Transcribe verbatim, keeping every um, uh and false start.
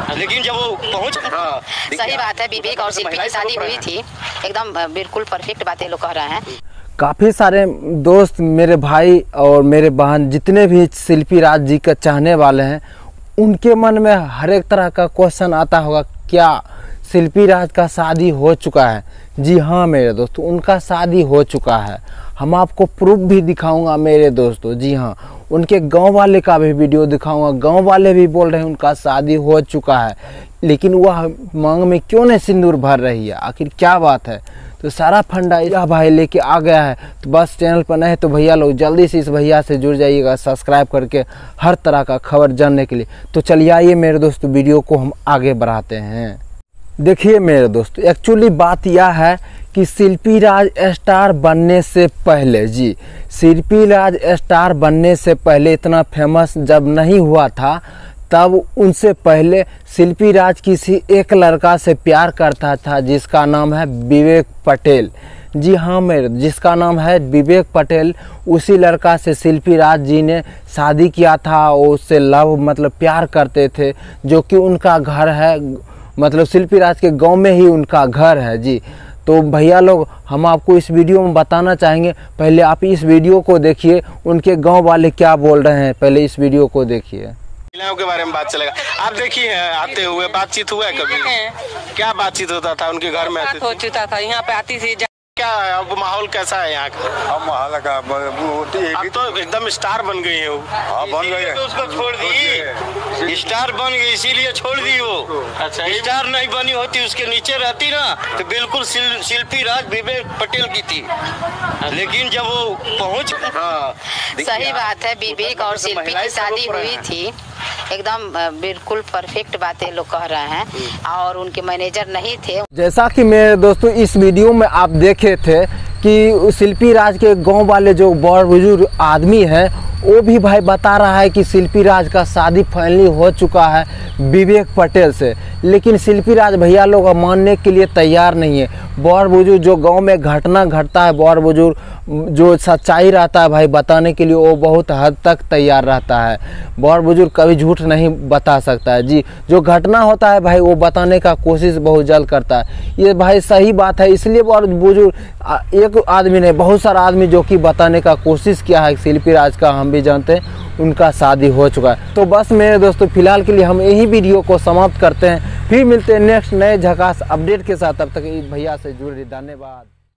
लेकिन जब वो पहुंच हाँ सही बात है। विवेक और शिल्पी की शादी हुई थी, एकदम बिल्कुल परफेक्ट बातें लोग कह रहे हैं। काफ़ी सारे दोस्त, मेरे भाई और मेरे बहन जितने भी शिल्पी राज जी का चाहने वाले हैं, उनके मन में हर एक तरह का क्वेश्चन आता होगा, क्या शिल्पी राज का शादी हो चुका है? जी हाँ मेरे दोस्तों, उनका शादी हो चुका है। हम आपको प्रूफ भी दिखाऊंगा मेरे दोस्तों। जी हाँ, उनके गांव वाले का भी वीडियो दिखाऊंगा। गांव वाले भी बोल रहे हैं उनका शादी हो चुका है, लेकिन वह मांग में क्यों नहीं सिंदूर भर रही है? आखिर क्या बात है? तो सारा फंडा यह भाई लेके आ गया है। तो बस चैनल पर नए तो भैया लोग जल्दी से इस भैया से जुड़ जाइएगा, सब्सक्राइब करके हर तरह का खबर जानने के लिए। तो चलिए आइए मेरे दोस्तों, वीडियो को हम आगे बढ़ाते हैं। देखिए मेरे दोस्तों, एक्चुअली बात यह है कि शिल्पी राज स्टार बनने से पहले, जी शिल्पी राज स्टार बनने से पहले, इतना फेमस जब नहीं हुआ था, तब उनसे पहले शिल्पी राज किसी एक लड़का से प्यार करता था जिसका नाम है विवेक पटेल। जी हाँ मेरे, जिसका नाम है विवेक पटेल। उसी लड़का से शिल्पी राज जी ने शादी किया था। उससे लव मतलब प्यार करते थे, जो कि उनका घर है, मतलब शिल्पी राज के गांव में ही उनका घर है। जी तो भैया लोग, हम आपको इस वीडियो में बताना चाहेंगे, पहले आप इस वीडियो को देखिए, उनके गांव वाले क्या बोल रहे हैं, पहले इस वीडियो को देखिए। महिलाओं के बारे में बात चलेगा। आप देखिए आते हुए बातचीत हुआ है कभी? क्या बातचीत होता था उनके घर में? हो चुका था, यहाँ पे आती थी। क्या अब माहौल कैसा है यहाँ का? अब माहौल का होती है, अब तो एकदम स्टार बन गई है वो। हाँ बन गई है, तो उसको छोड़ दी, स्टार बन गई इसीलिए छोड़ दी वो। अच्छा, स्टार नहीं बनी होती, उसके नीचे रहती ना, तो बिल्कुल शिल्पी राज विवेक पटेल की थी। लेकिन जब वो पहुंच हाँ सही बात है। विवेक और शिल्पी की शादी हुई थी, एकदम बिल्कुल परफेक्ट बातें लोग कह रहे हैं, और उनके मैनेजर नहीं थे। जैसा कि मेरे दोस्तों इस वीडियो में आप देखे थे कि शिल्पी राज के गांव वाले जो बड़ बुजुर्ग आदमी है, वो भी भाई बता रहा है कि शिल्पी राज का शादी फाइनली हो चुका है विवेक पटेल से। लेकिन शिल्पी राज भैया लोग मानने के लिए तैयार नहीं है। बड़ बुजुर्ग जो गांव में घटना घटता है, बड़ बुजुर्ग जो सच्चाई रहता है भाई बताने के लिए, वो बहुत हद तक तैयार रहता है। बड़ बुजुर्ग कभी झूठ नहीं बता सकता है। जी जो घटना होता है भाई, वो बताने का कोशिश बहुत जल्द करता है। ये भाई सही बात है, इसलिए बड़ बुजुर्ग एक आदमी ने, बहुत सारा आदमी जो कि बताने का कोशिश किया है शिल्पी राज का, हम भी जानते हैं उनका शादी हो चुका है। तो बस मेरे दोस्तों, फिलहाल के लिए हम यही वीडियो को समाप्त करते हैं। फिर मिलते हैं नेक्स्ट नए झकास अपडेट के साथ। तब तक भैया से जुड़े, धन्यवाद।